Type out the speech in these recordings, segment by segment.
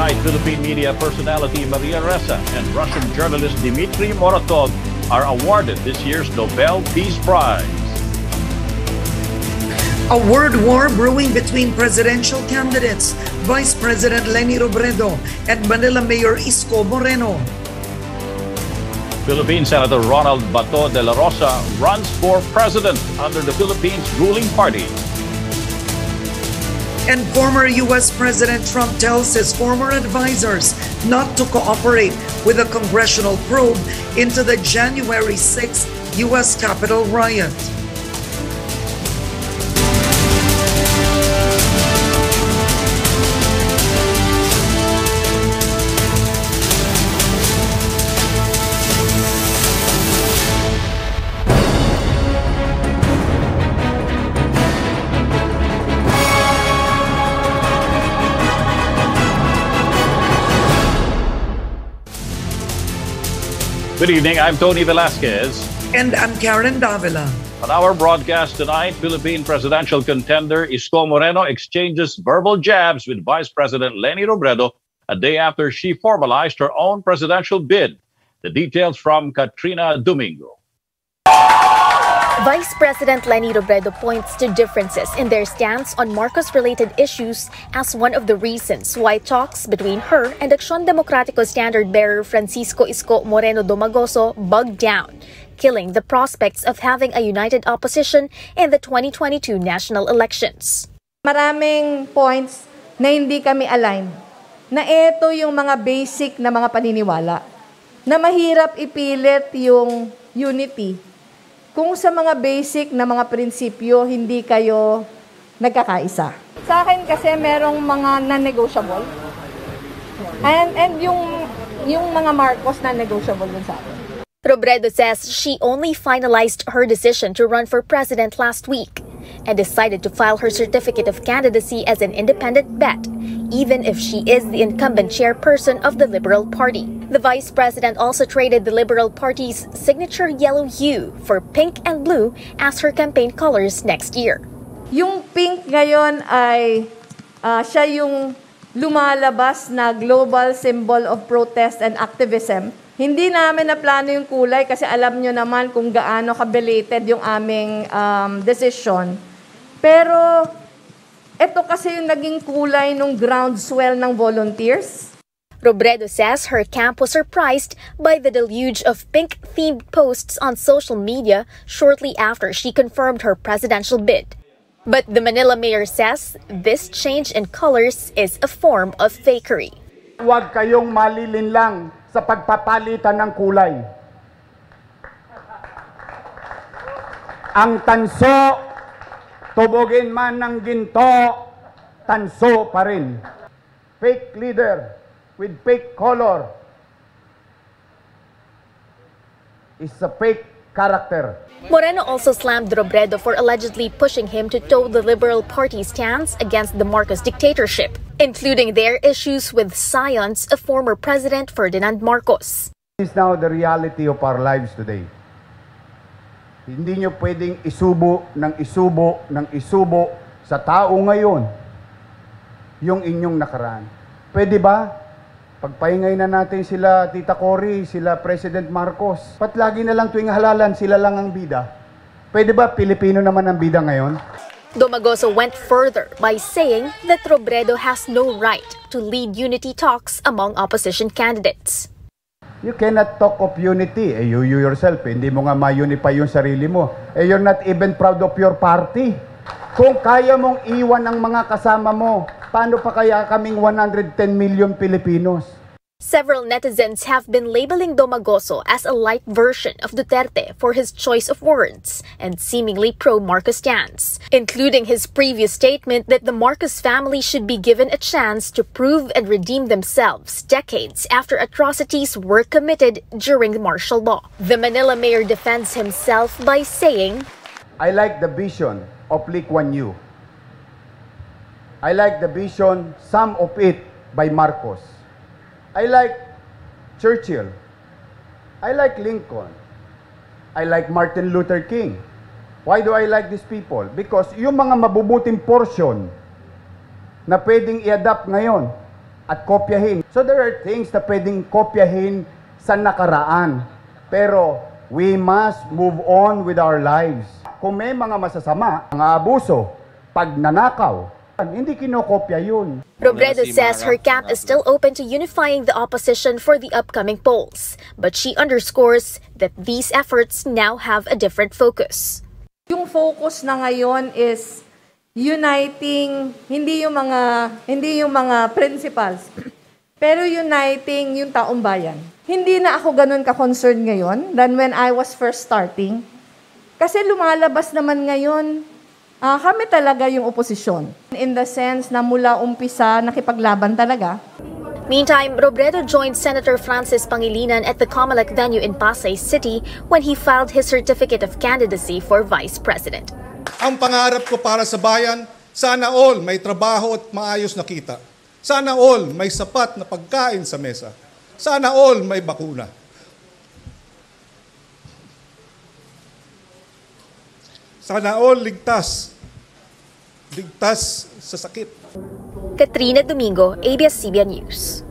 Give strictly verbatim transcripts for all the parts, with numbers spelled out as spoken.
tonight, Philippine media personality Maria Ressa and Russian journalist Dmitry Muratov are awarded this year's Nobel Peace Prize. A word war brewing between presidential candidates, Vice President Leni Robredo and Manila Mayor Isko Moreno. Philippine Senator Ronald Bato de la Rosa runs for president under the Philippines ruling party. And former U S President Trump tells his former advisors not to cooperate with a congressional probe into the January sixth U S Capitol riot. Good evening, I'm Tony Velasquez. And I'm Karen Davila. On our broadcast tonight, Philippine presidential contender Isko Moreno exchanges verbal jabs with Vice President Leni Robredo a day after she formalized her own presidential bid. The details from Katrina Domingo. Vice President Leni Robredo points to differences in their stance on Marcos-related issues as one of the reasons why talks between her and Aksyon Demokratiko standard-bearer Francisco Isko Moreno Domagoso bugged down, killing the prospects of having a united opposition in the twenty twenty-two national elections. Maraming points na hindi kami aligned, na ito yung mga basic na mga paniniwala, na mahirap ipilit yung unity kung sa mga basic na mga prinsipyo hindi kayo nagkakaisa. Sa akin kasi merong mga non-negotiable. And and yung yung mga Marcos non-negotiable dun sa akin. Robredo says she only finalized her decision to run for president last week and decided to file her certificate of candidacy as an independent bet, even if she is the incumbent chairperson of the Liberal Party. The vice president also traded the Liberal Party's signature yellow hue for pink and blue as her campaign colors next year. Yung pink ngayon ay uh, siya yung lumalabas na global symbol of protest and activism. Hindi namin na plano yung kulay kasi alam nyo naman kung gaano ka-belated yung aming um, decision. Pero ito kasi yung naging kulay ng groundswell ng volunteers. Robredo says her camp was surprised by the deluge of pink-themed posts on social media shortly after she confirmed her presidential bid. But the Manila mayor says this change in colors is a form of fakery. Huwag kayong malilinlang sa pagpapalitan ng kulay. Ang tanso, tubogin man ng ginto, tanso pa rin. Fake leader with fake color is a fake character. Moreno also slammed Robredo for allegedly pushing him to toe the Liberal Party's stance against the Marcos dictatorship, including their issues with scions of former President Ferdinand Marcos. This is now the reality of our lives today. Hindi nyo pwedeng isubo ng isubo ng isubo sa tao ngayon yung inyong nakaraan. Pwede ba? Pagpahingay na natin sila Tita Cory, sila President Marcos. Pat lagi na lang tuwing halalan, sila lang ang bida. Pwede ba Pilipino naman ang bida ngayon? Domagoso went further by saying that Robredo has no right to lead unity talks among opposition candidates. You cannot talk of unity. Eh, you, you yourself, eh, hindi mo nga ma-unify yung sarili mo. Eh, you're not even proud of your party. Kung kaya mong iwan ang mga kasama mo, paano pa kaya kaming one hundred ten million Filipinos? Several netizens have been labeling Domagoso as a light version of Duterte for his choice of words and seemingly pro-Marcos stance, including his previous statement that the Marcos family should be given a chance to prove and redeem themselves decades after atrocities were committed during martial law. The Manila mayor defends himself by saying, I like the vision of Lee Kuan Yew. I like the vision, some of it, by Marcos. I like Churchill. I like Lincoln. I like Martin Luther King. Why do I like these people? Because yung mga mabubuting portion na pwedeng i-adapt ngayon, at kopyahin. So there are things na pwedeng kopyahin sa nakaraan. Pero we must move on with our lives. Kung may mga masasama, mga abuso, pagnanakaw, hindi kinokopya yun. Robredo says her camp is still open to unifying the opposition for the upcoming polls, but she underscores that these efforts now have a different focus. Yung focus na ngayon is uniting hindi yung mga hindi yung mga principals, pero uniting yung taong bayan. Hindi na ako ganun ka-concerned ngayon than when I was first starting. Kasi lumalabas naman ngayon, uh, kami talaga yung oposisyon. In the sense na mula umpisa, nakipaglaban talaga. Meantime, Robredo joined Senator Francis Pangilinan at the Comelec venue in Pasay City when he filed his certificate of candidacy for Vice President. Ang pangarap ko para sa bayan, sana all may trabaho at maayos na kita. Sana all may sapat na pagkain sa mesa. Sana all may bakuna. Sana all ligtas. Ligtas sa sakit. Katrina Domingo, A B S C B N News.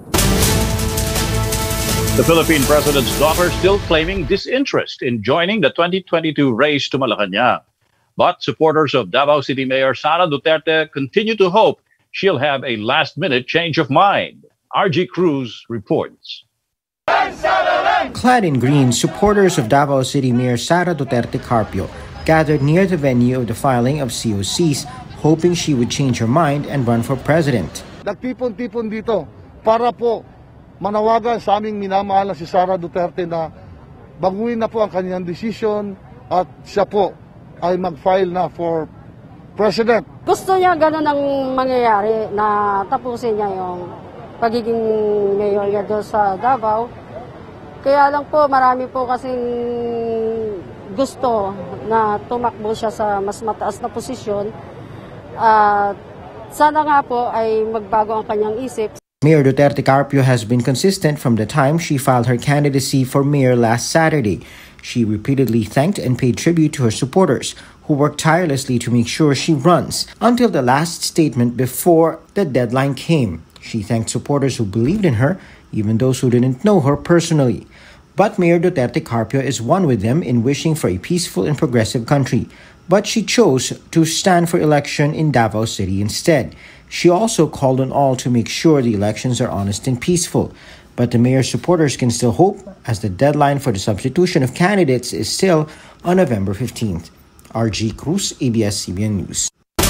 The Philippine president's daughter still claiming disinterest in joining the twenty twenty-two race to Malacanang. But supporters of Davao City Mayor Sara Duterte continue to hope she'll have a last-minute change of mind. R G Cruz reports. Clad in green, supporters of Davao City Mayor Sara Duterte Carpio gathered near the venue of the filing of C O Cs, hoping she would change her mind and run for president. Nagtipon-tipon dito para po manawagan sa aming minamahal na si Sara Duterte na baguhin na po ang kanyang decision at siya po ay mag-file na for president. Gusto niya ganun ang mangyayari na tapusin niya yung pagiging mayor niya doon sa Davao. Kaya lang po marami po kasing gusto na tumakbo siya sa mas mataas na posisyon. At uh, sana nga po ay magbago ang kanyang isip. Mayor Duterte Carpio has been consistent from the time she filed her candidacy for mayor last Saturday. She repeatedly thanked and paid tribute to her supporters, who worked tirelessly to make sure she runs until the last statement before the deadline came. She thanked supporters who believed in her, even those who didn't know her personally. But Mayor Duterte Carpio is one with them in wishing for a peaceful and progressive country. But she chose to stand for election in Davao City instead. She also called on all to make sure the elections are honest and peaceful. But the mayor's supporters can still hope, as the deadline for the substitution of candidates is still on November fifteenth. R G Cruz, A B S C B N News.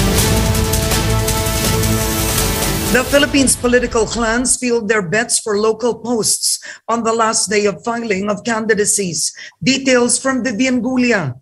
The Philippines' political clans filled their bets for local posts on the last day of filing of candidacies. Details from Vivian Gulia.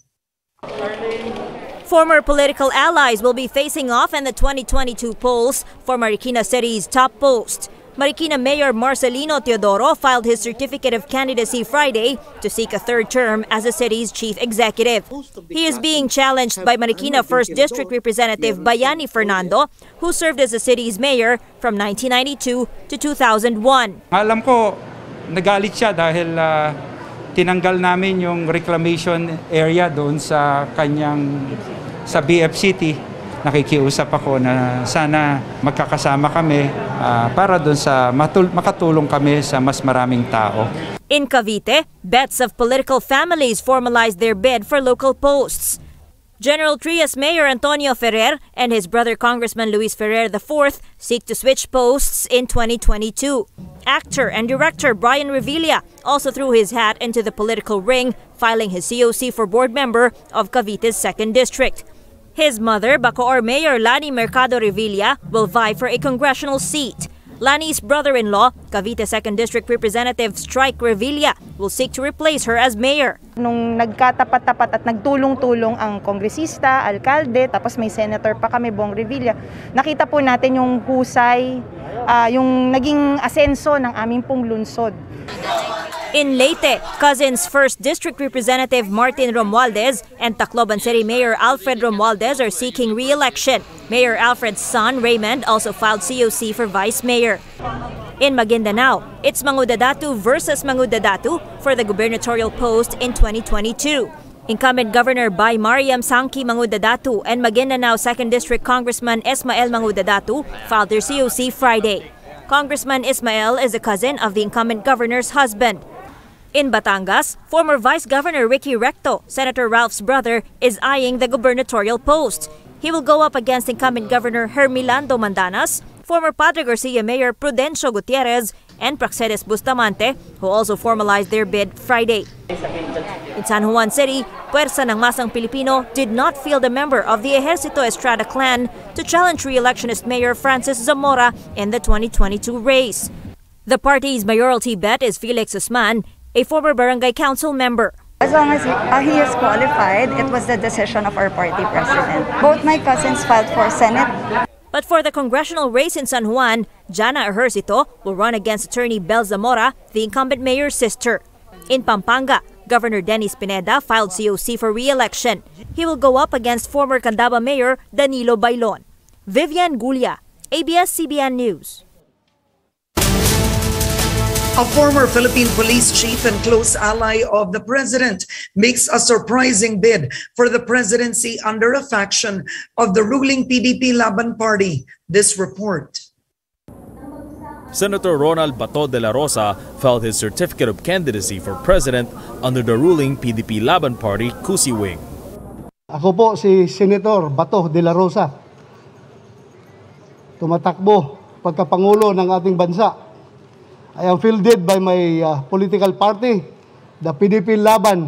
Former political allies will be facing off in the twenty twenty-two polls for Marikina City's top post. Marikina Mayor Marcelino Teodoro filed his certificate of candidacy Friday to seek a third term as the city's chief executive. He is being challenged by Marikina first District Representative Bayani Fernando, who served as the city's mayor from nineteen ninety-two to two thousand one. Alam ko, nagalit siya dahil uh, tinanggal namin yung reclamation area doon sa kanyang sa B F City. Nakikiusap ako na sana magkakasama kami uh, para doon sa matul- makatulong kami sa mas maraming tao. In Cavite, bets of political families formalized their bid for local posts. General Trias Mayor Antonio Ferrer and his brother Congressman Luis Ferrer the fourth seek to switch posts in twenty twenty-two. Actor and director Brian Revilla also threw his hat into the political ring, filing his C O C for board member of Cavite's second District. His mother, Bacoor Mayor Lani Mercado Revilla, will vie for a congressional seat. Lani's brother-in-law, Cavite second District Representative Strike Revilla, will seek to replace her as mayor. Nung nagkatapat-tapat at nagtulong-tulong ang kongresista, alkalde, tapos may senator pa kami, Bong Revilla, nakita po natin yung husay, uh, yung naging asenso ng aming pong lungsod. In Leyte, Cousins first District Representative Martin Romualdez and Tacloban City Mayor Alfred Romualdez are seeking re-election. Mayor Alfred's son, Raymond, also filed C O C for vice mayor. In Maguindanao, it's Mangudadatu versus Mangudadatu for the gubernatorial post in twenty twenty-two. Incumbent Governor Bay Mariam Sangki Mangudadatu and Maguindanao second District Congressman Esmael Mangudadatu filed their C O C Friday. Congressman Ismael is a cousin of the incumbent governor's husband. In Batangas, former Vice Governor Ricky Recto, Senator Ralph's brother, is eyeing the gubernatorial post. He will go up against incumbent Governor Hermilando Mandanas, former Padre Garcia Mayor Prudencio Gutierrez, and Praxedes Bustamante, who also formalized their bid Friday. In San Juan City, Puwersa ng Masang Pilipino did not field a member of the Ejercito Estrada clan to challenge re-electionist Mayor Francis Zamora in the twenty twenty-two race. The party's mayoralty bet is Felix Usman, a former barangay council member. As long as he, uh, he is qualified, it was the decision of our party president. Both my cousins filed for Senate. But for the congressional race in San Juan, Jana Ejercito will run against attorney Bel Zamora, the incumbent mayor's sister. In Pampanga, Governor Dennis Pineda filed C O C for re-election. He will go up against former Candaba Mayor Danilo Bailon. Vivian Gulia, A B S C B N News. A former Philippine police chief and close ally of the president makes a surprising bid for the presidency under a faction of the ruling P D P Laban Party. This report. Senator Ronald Bato de la Rosa filed his certificate of candidacy for president under the ruling P D P Laban Party Cusi wing. Ako po si Senator Bato de la Rosa. Tumatakbo pagkapangulo ng ating bansa. I am fielded by my uh, political party, the P D P Laban,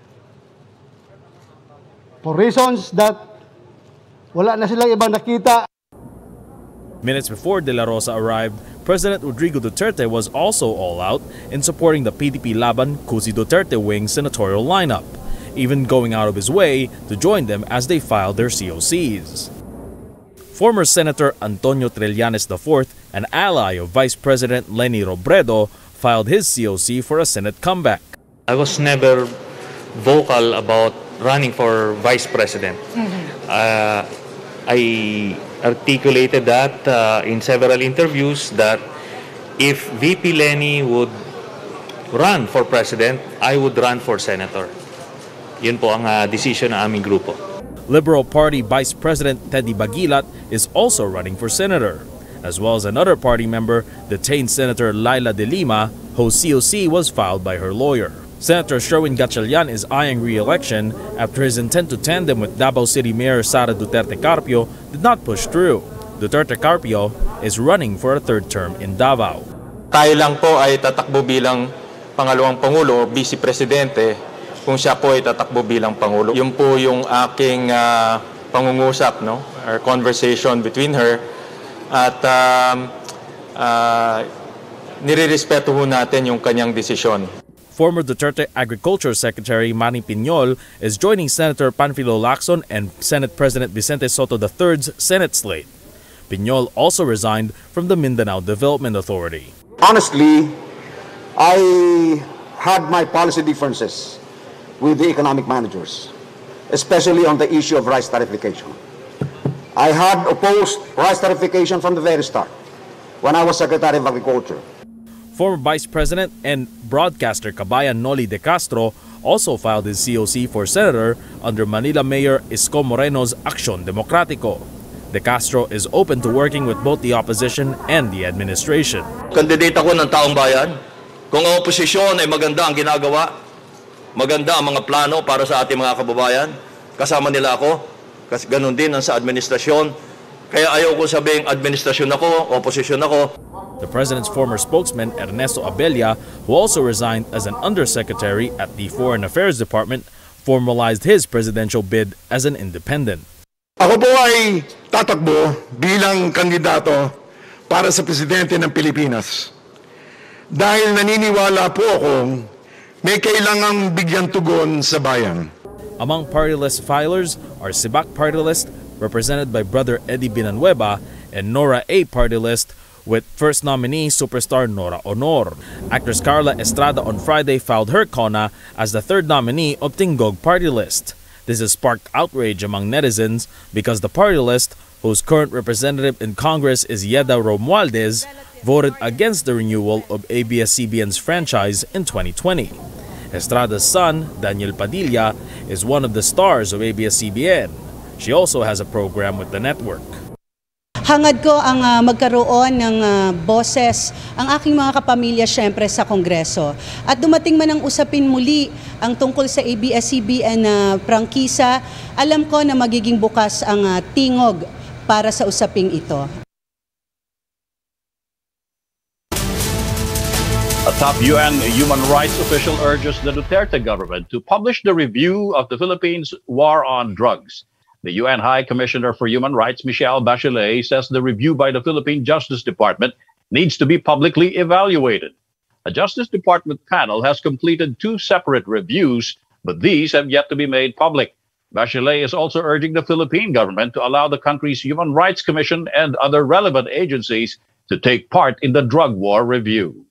for reasons that wala na silang ibang nakita. Minutes before De La Rosa arrived, President Rodrigo Duterte was also all out in supporting the P D P Laban Cusi Duterte wing senatorial lineup, even going out of his way to join them as they filed their C O Cs. Former Senator Antonio Trillanes the fourth, an ally of Vice President Leni Robredo, filed his C O C for a Senate comeback. I was never vocal about running for Vice President. Mm-hmm. uh, I articulated that uh, in several interviews that if V P Leni would run for President, I would run for Senator. Yun po ang uh, decision ng aming grupo. Liberal Party Vice President Teddy Baguilat is also running for senator, as well as another party member, detained Senator Laila de Lima, whose C O C was filed by her lawyer. Senator Sherwin Gatchalian is eyeing re-election after his intent to tandem with Davao City Mayor Sara Duterte Carpio did not push through. Duterte Carpio is running for a third term in Davao. Tayo lang po ay tatakbo bilang pangalawang pangulo, Vice Presidente, kung siya po ay tatakbo bilang Pangulo. Yun po yung aking uh, pangungusap, no? Our conversation between her. At um, uh, nirirespeto ho natin yung kanyang desisyon. Former Duterte Agriculture Secretary Manny Piñol is joining Senator Panfilo Lacson and Senate President Vicente Soto the third's Senate slate. Piñol also resigned from the Mindanao Development Authority. Honestly, I had my policy differences with the economic managers, especially on the issue of rice tariffication. I had opposed rice tariffication from the very start when I was Secretary of Agriculture. Former Vice President and broadcaster Kabayan Noli De Castro also filed his C O C for senator under Manila Mayor Isko Moreno's Acción Democrático. De Castro is open to working with both the opposition and the administration. Candidate ako ng taong bayan. Kung ang oposisyon ay maganda ang ginagawa, maganda ang mga plano para sa ating mga kababayan, kasama nila ako, kasi ganun din ang sa administrasyon. Kaya ayaw ko sabing administrasyon ako, oposisyon ako. The president's former spokesman, Ernesto Abella, who also resigned as an undersecretary at the Foreign Affairs Department, formalized his presidential bid as an independent. Ako po ay tatakbo bilang kandidato para sa presidente ng Pilipinas. Dahil naniniwala po akong may kailangang bigyan tugon sa bayan. Among party list filers are Sibak party list, represented by Brother Eddie Binanueva, and Nora A party list, with first nominee superstar Nora Honor. Actress Carla Estrada on Friday filed her cona as the third nominee of Tinggog party list. This has sparked outrage among netizens because the party list, whose current representative in Congress is Yeda Romualdez, voted against the renewal of A B S C B N's franchise in twenty twenty. Estrada's son, Daniel Padilla, is one of the stars of A B S C B N. She also has a program with the network. Hangad ko ang uh, magkaroon ng uh, boses ang aking mga kapamilya syempre sa Kongreso. At dumating man ang usapin muli ang tungkol sa A B S C B N uh, prangkisa, alam ko na magiging bukas ang uh, tingog para sa usaping ito. A top U N human rights official urges the Duterte government to publish the review of the Philippines' war on drugs. The U N High Commissioner for Human Rights, Michelle Bachelet, says the review by the Philippine Justice Department needs to be publicly evaluated. A Justice Department panel has completed two separate reviews, but these have yet to be made public. Bachelet is also urging the Philippine government to allow the country's Human Rights Commission and other relevant agencies to take part in the drug war review.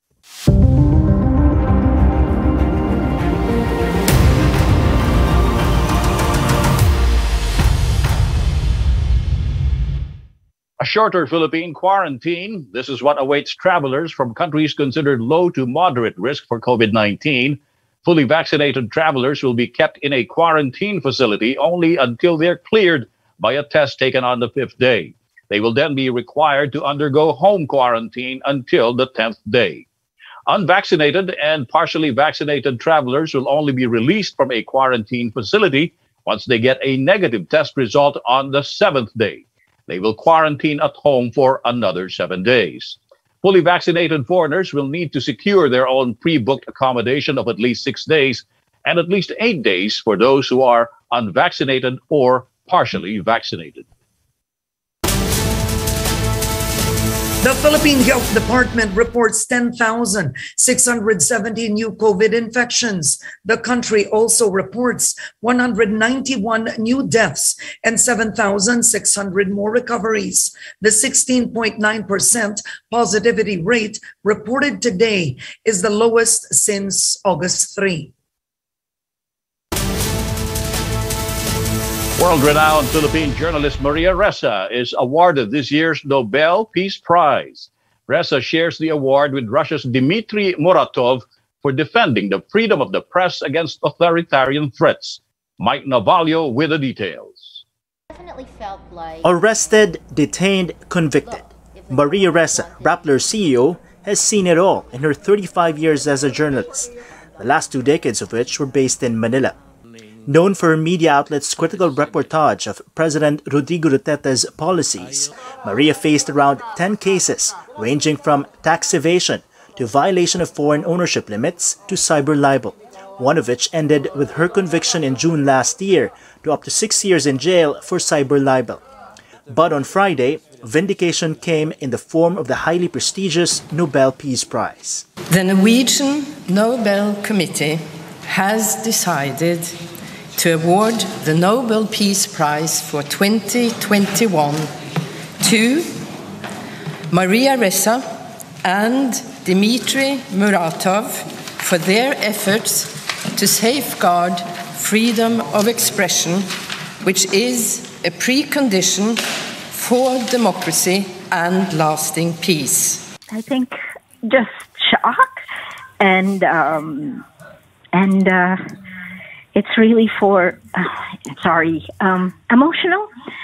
A shorter Philippine quarantine. This is what awaits travelers from countries considered low to moderate risk for COVID nineteen. Fully vaccinated travelers will be kept in a quarantine facility only until they're cleared by a test taken on the fifth day. They will then be required to undergo home quarantine until the tenth day. Unvaccinated and partially vaccinated travelers will only be released from a quarantine facility once they get a negative test result on the seventh day. They will quarantine at home for another seven days. Fully vaccinated foreigners will need to secure their own pre-booked accommodation of at least six days and at least eight days for those who are unvaccinated or partially vaccinated. The Philippine Health Department reports ten thousand six hundred seventy new COVID infections. The country also reports one hundred ninety-one new deaths and seven thousand six hundred more recoveries. The sixteen point nine percent positivity rate reported today is the lowest since August third. World-renowned Philippine journalist Maria Ressa is awarded this year's Nobel Peace Prize. Ressa shares the award with Russia's Dmitry Muratov for defending the freedom of the press against authoritarian threats. Mike Navalio with the details. Definitely felt like Arrested, detained, convicted. Maria Ressa, Rappler's C E O, has seen it all in her thirty-five years as a journalist, the last two decades of which were based in Manila. Known for her media outlets' critical reportage of President Rodrigo Duterte's policies, Maria faced around ten cases ranging from tax evasion to violation of foreign ownership limits to cyber libel, one of which ended with her conviction in June last year to up to six years in jail for cyber libel. But on Friday, vindication came in the form of the highly prestigious Nobel Peace Prize. The Norwegian Nobel Committee has decided to award the Nobel Peace Prize for twenty twenty-one to Maria Ressa and Dmitry Muratov for their efforts to safeguard freedom of expression, which is a precondition for democracy and lasting peace. I think just shock and um, and uh, it's really for uh, sorry um, emotional,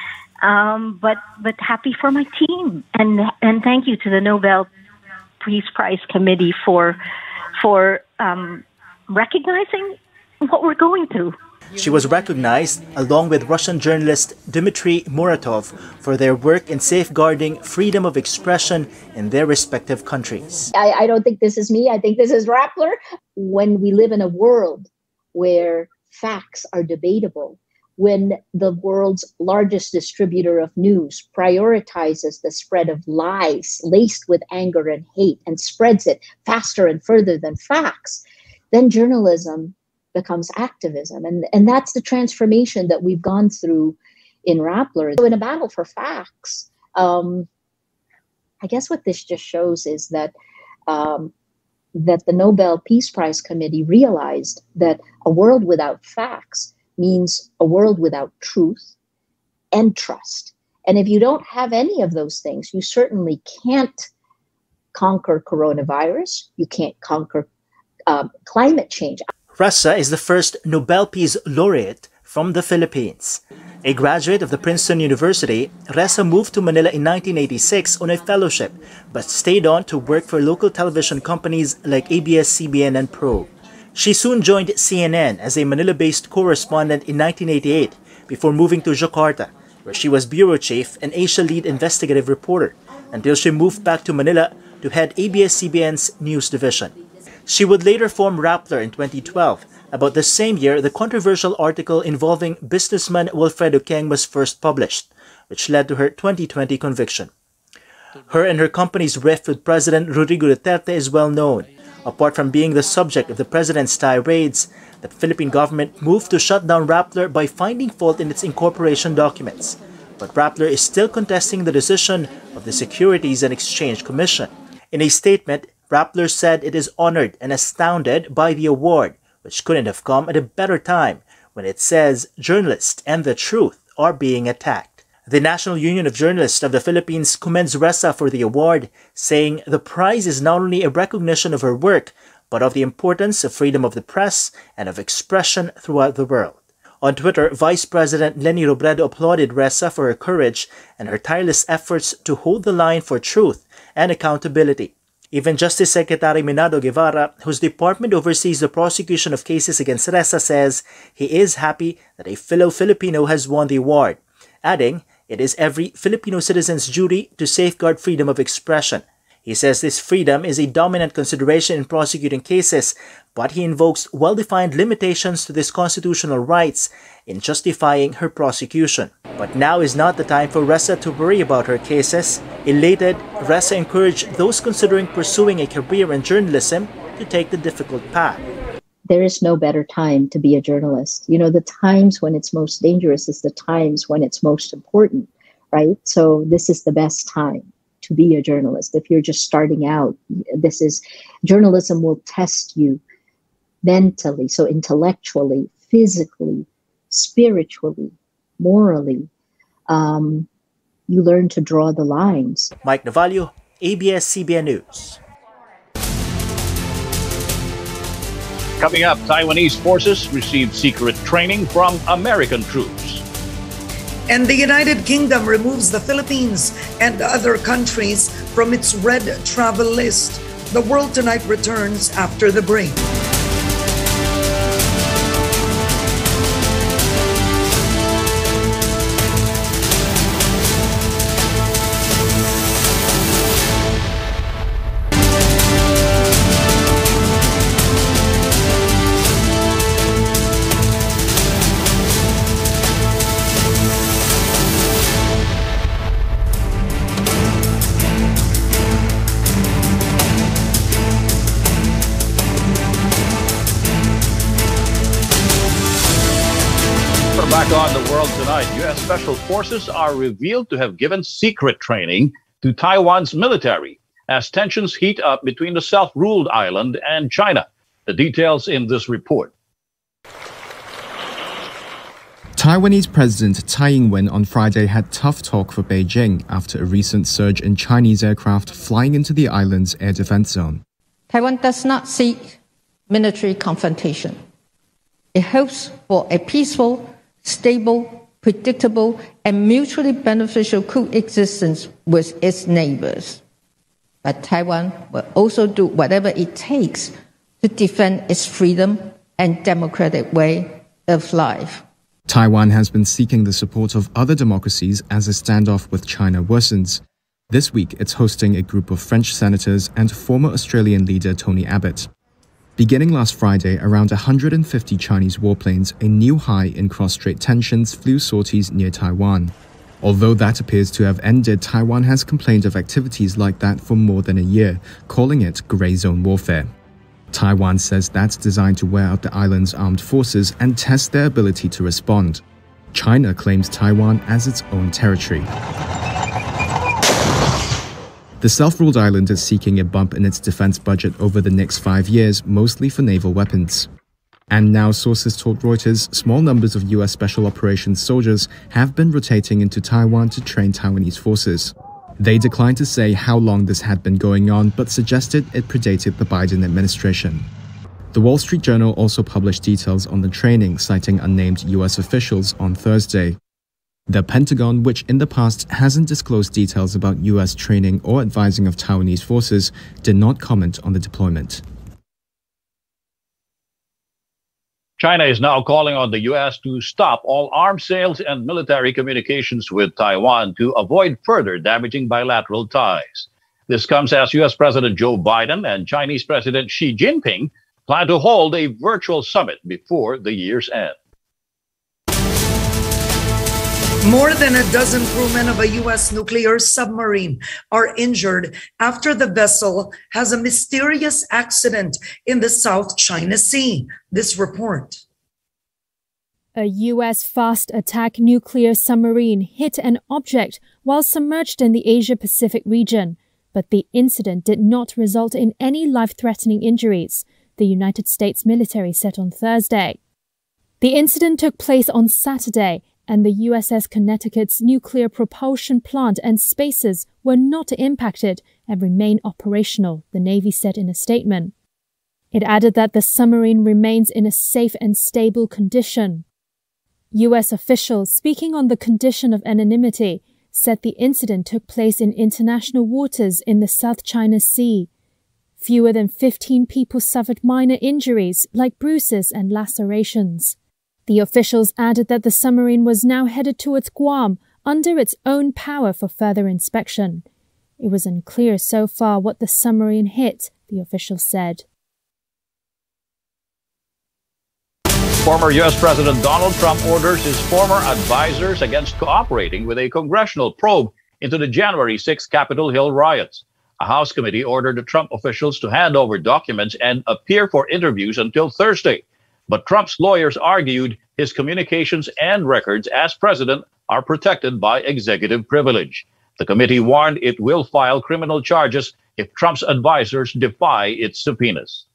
um, but but happy for my team, and and thank you to the Nobel Peace Prize Committee for for um, recognizing what we're going through. She was recognized, along with Russian journalist Dmitry Muratov, for their work in safeguarding freedom of expression in their respective countries. I, I don't think this is me. I think this is Rappler. When we live in a world where facts are debatable, when the world's largest distributor of news prioritizes the spread of lies laced with anger and hate and spreads it faster and further than facts, then journalism becomes activism. And, and that's the transformation that we've gone through in Rappler. So in a battle for facts, um, I guess what this just shows is that um, that the Nobel Peace Prize Committee realized that a world without facts means a world without truth and trust. And if you don't have any of those things, you certainly can't conquer coronavirus. You can't conquer um, climate change. Ressa is the first Nobel Peace Laureate from the Philippines. A graduate of the Princeton University, Ressa moved to Manila in nineteen eighty-six on a fellowship, but stayed on to work for local television companies like A B S C B N and Pro. She soon joined C N N as a Manila-based correspondent in nineteen eighty-eight before moving to Jakarta, where she was bureau chief and Asia lead investigative reporter, until she moved back to Manila to head A B S C B N's news division. She would later form Rappler in twenty twelve, about the same year the controversial article involving businessman Wilfredo Keng was first published, which led to her twenty twenty conviction. Her and her company's rift with President Rodrigo Duterte is well known. Apart from being the subject of the president's tirades, the Philippine government moved to shut down Rappler by finding fault in its incorporation documents. But Rappler is still contesting the decision of the Securities and Exchange Commission. In a statement, Rappler said it is honored and astounded by the award, which couldn't have come at a better time when it says journalists and the truth are being attacked. The National Union of Journalists of the Philippines commends Ressa for the award, saying the prize is not only a recognition of her work, but of the importance of freedom of the press and of expression throughout the world. On Twitter, Vice President Leni Robredo applauded Ressa for her courage and her tireless efforts to hold the line for truth and accountability. Even Justice Secretary Menado Guevara, whose department oversees the prosecution of cases against Ressa, says he is happy that a fellow Filipino has won the award, adding, it is every Filipino citizen's duty to safeguard freedom of expression. He says this freedom is a dominant consideration in prosecuting cases, but he invokes well-defined limitations to these constitutional rights in justifying her prosecution. But now is not the time for Ressa to worry about her cases. Elated, Ressa encouraged those considering pursuing a career in journalism to take the difficult path. There is no better time to be a journalist. You know, the times when it's most dangerous is the times when it's most important, right? So this is the best time to be a journalist. If you're just starting out, this is, journalism will test you mentally, so intellectually, physically, spiritually, morally. Um, you learn to draw the lines. Mike Navalio, A B S C B N News. Coming up, Taiwanese forces received secret training from American troops. And the United Kingdom removes the Philippines and other countries from its red travel list. The World Tonight returns after the break. Back on The World Tonight, U S Special Forces are revealed to have given secret training to Taiwan's military as tensions heat up between the self-ruled island and China. The details in this report. Taiwanese President Tsai Ing-wen on Friday had tough talk for Beijing after a recent surge in Chinese aircraft flying into the island's air defense zone. Taiwan does not seek military confrontation. It hopes for a peaceful, stable, predictable, and mutually beneficial coexistence with its neighbors. But Taiwan will also do whatever it takes to defend its freedom and democratic way of life. Taiwan has been seeking the support of other democracies as a standoff with China worsens. This week, it's hosting a group of French senators and former Australian leader Tony Abbott. Beginning last Friday, around one hundred fifty Chinese warplanes, a new high in cross-strait tensions, flew sorties near Taiwan. Although that appears to have ended, Taiwan has complained of activities like that for more than a year, calling it grey zone warfare. Taiwan says that's designed to wear out the island's armed forces and test their ability to respond. China claims Taiwan as its own territory. The self-ruled island is seeking a bump in its defense budget over the next five years, mostly for naval weapons. And now sources told Reuters small numbers of U S Special Operations soldiers have been rotating into Taiwan to train Taiwanese forces. They declined to say how long this had been going on, but suggested it predated the Biden administration. The Wall Street Journal also published details on the training, citing unnamed U S officials on Thursday. The Pentagon, which in the past hasn't disclosed details about U S training or advising of Taiwanese forces, did not comment on the deployment. China is now calling on the U S to stop all arms sales and military communications with Taiwan to avoid further damaging bilateral ties. This comes as U S President Joe Biden and Chinese President Xi Jinping plan to hold a virtual summit before the year's end. More than a dozen crewmen of a U S nuclear submarine are injured after the vessel has a mysterious accident in the South China Sea. This report. A U S fast-attack nuclear submarine hit an object while submerged in the Asia-Pacific region, but the incident did not result in any life-threatening injuries, the United States military said on Thursday. The incident took place on Saturday, and the U S S Connecticut's nuclear propulsion plant and spaces were not impacted and remain operational, the Navy said in a statement. It added that the submarine remains in a safe and stable condition. U S officials, speaking on the condition of anonymity, said the incident took place in international waters in the South China Sea. Fewer than fifteen people suffered minor injuries like bruises and lacerations. The officials added that the submarine was now headed towards Guam under its own power for further inspection. It was unclear so far what the submarine hit, the officials said. Former U S President Donald Trump orders his former advisors against cooperating with a congressional probe into the January sixth Capitol Hill riots. A House committee ordered the Trump officials to hand over documents and appear for interviews until Thursday. But Trump's lawyers argued his communications and records as president are protected by executive privilege. The committee warned it will file criminal charges if Trump's advisors defy its subpoenas.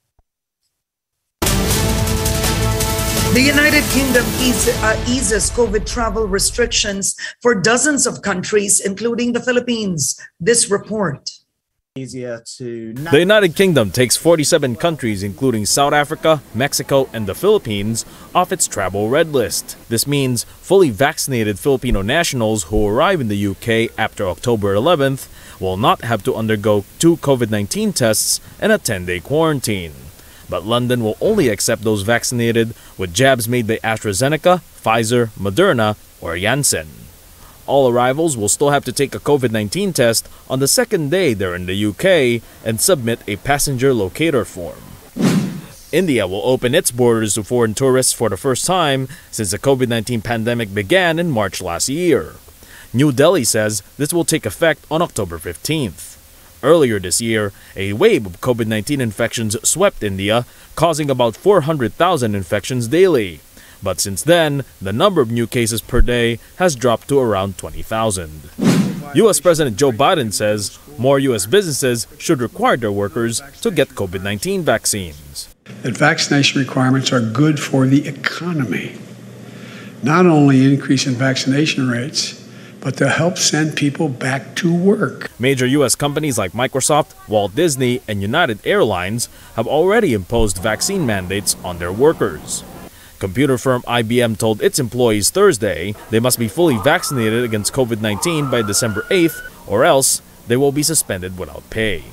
The United Kingdom ease, uh, eases COVID travel restrictions for dozens of countries, including the Philippines. This report. Easier to The United Kingdom takes forty-seven countries, including South Africa, Mexico, and the Philippines, off its travel red list. This means fully vaccinated Filipino nationals who arrive in the U K after October eleventh will not have to undergo two COVID nineteen tests and a ten-day quarantine. But London will only accept those vaccinated with jabs made by AstraZeneca, Pfizer, Moderna, or Janssen. All arrivals will still have to take a COVID nineteen test on the second day they're in the U K and submit a passenger locator form. India will open its borders to foreign tourists for the first time since the COVID nineteen pandemic began in March last year. New Delhi says this will take effect on October fifteenth. Earlier this year, a wave of COVID nineteen infections swept India, causing about four hundred thousand infections daily. But since then, the number of new cases per day has dropped to around twenty thousand. U S President Joe Biden says more U S businesses should require their workers to get COVID nineteen vaccines. That vaccination requirements are good for the economy. Not only increase in vaccination rates, but to help send people back to work. Major U S companies like Microsoft, Walt Disney, and United Airlines have already imposed vaccine mandates on their workers. Computer firm I B M told its employees Thursday they must be fully vaccinated against COVID nineteen by December eighth, or else they will be suspended without pay.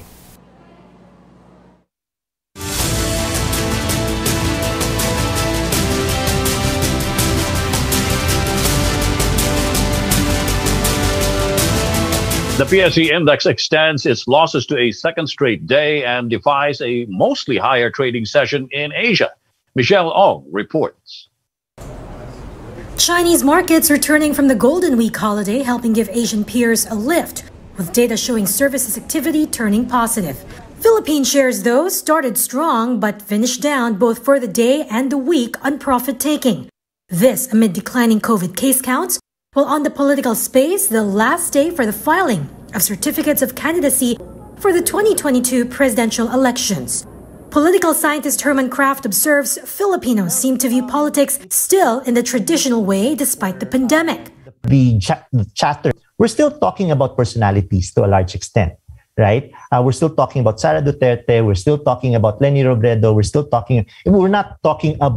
The P S E index extends its losses to a second straight day and defies a mostly higher trading session in Asia. Michelle Ong reports. Chinese markets returning from the Golden Week holiday helping give Asian peers a lift, with data showing services activity turning positive. Philippine shares, though, started strong but finished down both for the day and the week on profit-taking. This amid declining COVID case counts, while on the political space, the last day for the filing of certificates of candidacy for the twenty twenty-two presidential elections. Political scientist Herman Kraft observes Filipinos seem to view politics still in the traditional way despite the pandemic. The, ch the chatter, we're still talking about personalities to a large extent, right? Uh, we're still talking about Sara Duterte, we're still talking about Leni Robredo, we're still talking, we're not talking about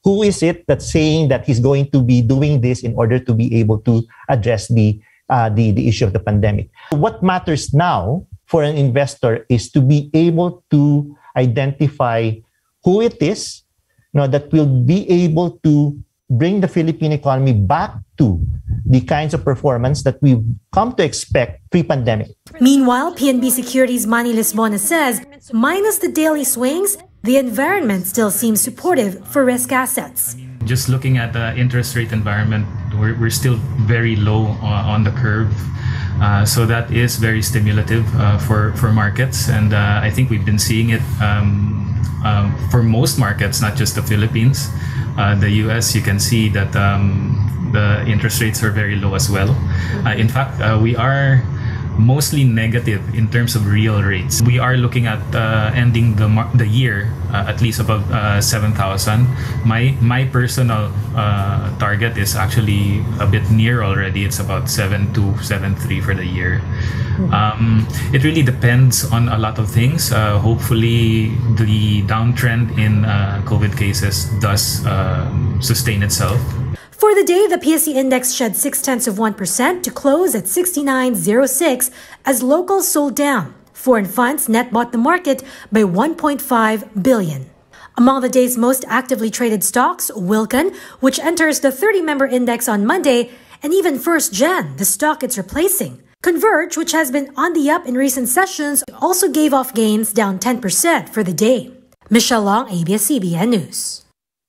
who is it that's saying that he's going to be doing this in order to be able to address the uh, the, the issue of the pandemic? What matters now for an investor is to be able to identify who it is, you know, that will be able to bring the Philippine economy back to the kinds of performance that we've come to expect pre-pandemic. Meanwhile, P N B Securities Manny Lisbona says, minus the daily swings, the environment still seems supportive for risk assets. Just looking at the interest rate environment, we're, we're still very low uh, on the curve. Uh, so that is very stimulative uh, for, for markets. And uh, I think we've been seeing it um, uh, for most markets, not just the Philippines. Uh, the U S, you can see that um, the interest rates are very low as well. Uh, in fact, uh, we are mostly negative in terms of real rates. We are looking at uh, ending the the year uh, at least above uh, seven thousand. My my personal uh, target is actually a bit near already. It's about seven two, seven three for the year. Um, it really depends on a lot of things. Uh, hopefully, the downtrend in uh, COVID cases does uh, sustain itself. For the day, the P S E index shed six tenths of one percent to close at sixty-nine oh six as locals sold down. Foreign funds net bought the market by one point five billion. Among the day's most actively traded stocks, Wilcon, which enters the thirty-member index on Monday, and even First Gen, the stock it's replacing. Converge, which has been on the up in recent sessions, also gave off gains down ten percent for the day. Michelle Long, A B S C B N News.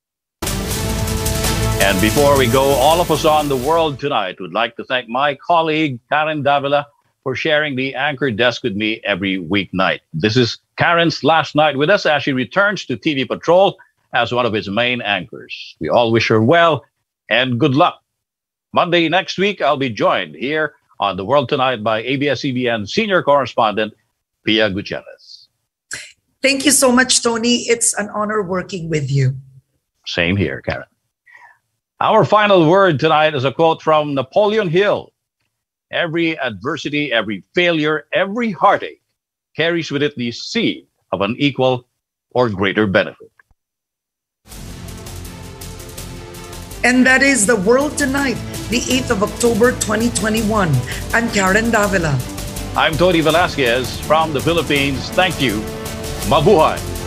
And before we go, all of us on The World Tonight would like to thank my colleague, Karen Davila, for sharing the anchor desk with me every weeknight. This is Karen's last night with us as she returns to T V Patrol as one of its main anchors. We all wish her well and good luck. Monday next week, I'll be joined here on The World Tonight by A B S C B N senior correspondent, Pia Gutierrez. Thank you so much, Tony. It's an honor working with you. Same here, Karen. Our final word tonight is a quote from Napoleon Hill. Every adversity, every failure, every heartache carries with it the seed of an equal or greater benefit. And that is The World Tonight, the eighth of October, twenty twenty-one. I'm Karen Davila. I'm Tony Velasquez from the Philippines. Thank you. Mabuhay.